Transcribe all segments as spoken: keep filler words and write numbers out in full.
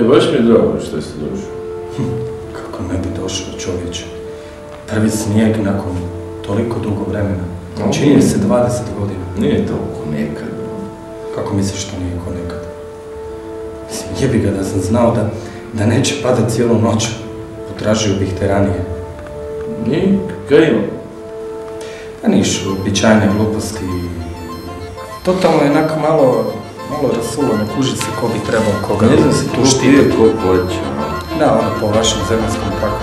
baš mi je drago što si došao. Kako ne bi došao, čovječe? Prvi snijeg nakon toliko dugo vremena. Čini se dvadeset godina. Nije toliko nekad. Kako misliš što nije ko nekad? Mislim, jebi ga da sam znao da, da neće padat cijelu noć. Potražio bih te ranije. Nije? Kaj ima? Pa niš, običajne gluposti. Totalno je onako malo, malo rasulo, ne kuži se ko bi trebao koga. Ne znam si tu štije ko plaća. Da, ono po vašem zemaljskom kakvom.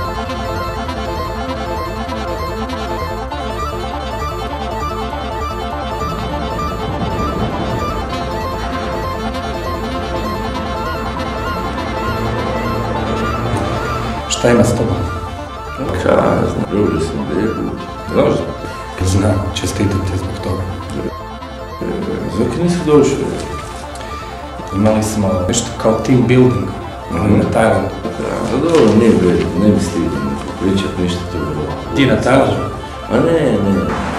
Šta ima s tobom? Kaj, znam, dobio sam bebu. Znaš da? Znam, čestitam ti zbog toga. Zaki nisi došao? Imali smo nešto kao team building na Tajlandu. Da, dobro, nije bebu, ne mi stidim pričat ništa to bilo. Ti na Tajlandu? A ne, ne.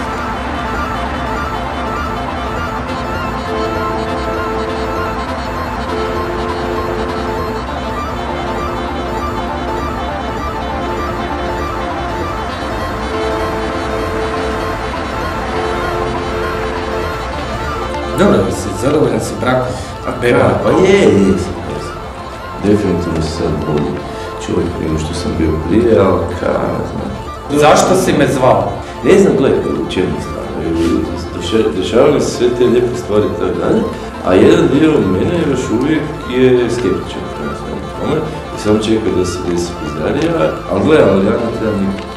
Dobro, si zadovoljan si brakom, a beba? Pa je, jesam, jesam. Definitivno si sad bolji čovjek nego što sam bio prije, ali kaj, ne znam. Zašto si me zvao? Ne znam, gledaj, u čemu stvar. Dešavaju se sve te lijepe stvari i tako dalje, a jedan dio mene još uvijek je skeptičan prema svemu tome i samo čeka da se desi pizdarija, ali gledaj, ali ja ne trebam nikog.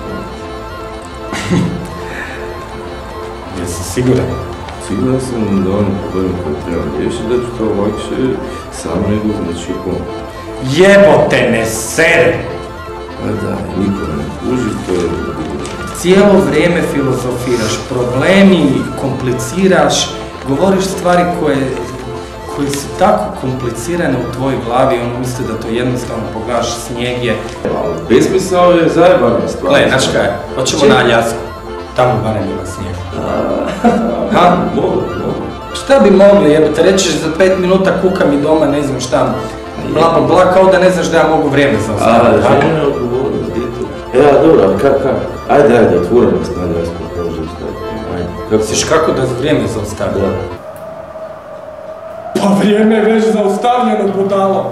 Jesi siguran? Siguran sam da oni problemi koje trebam riješiti, da ću to lakše sam nego znači pomoć. Jebote ne sere! Pa da, niko ne kuži, to je bilo. Cijelo vrijeme filozofiraš, problemi, kompliciraš, govoriš stvari koje, koje su tako komplicirane u tvojoj glavi, ono misli da to jednostavno pogledaš, snijeg je. Ali besmisao je zajebana stvar. Gle, znaš kaj, hoćemo na Aljasku, tamo barem ima snijeg. Ha, mogu, mogu. Šta bi mogli, jebote, rećeš za pet minuta kukam i doma, ne znam šta, bla bla bla, kao da ne znaš da ja mogu vrijeme zaustaviti. A, žena je odgovornost, gdje to? E, dobro, ali kak, kak? Ajde, ajde, otvoreno s na Aljasku, kao že staviti. Ajde, kako Misliš kako da vrijeme zaustaviti? Da. Pa vrijeme je već zaustavljeno, budalo.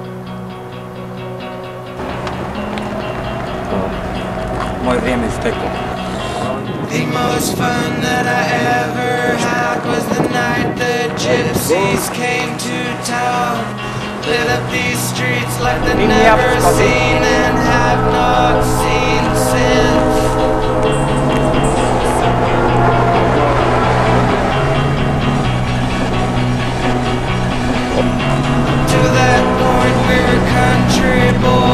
Moje vrijeme je isteklo. The most fun that I ever had was the night the gypsies came to town. Lit up these streets like they've never seen and have not seen since. To that point we were country boys.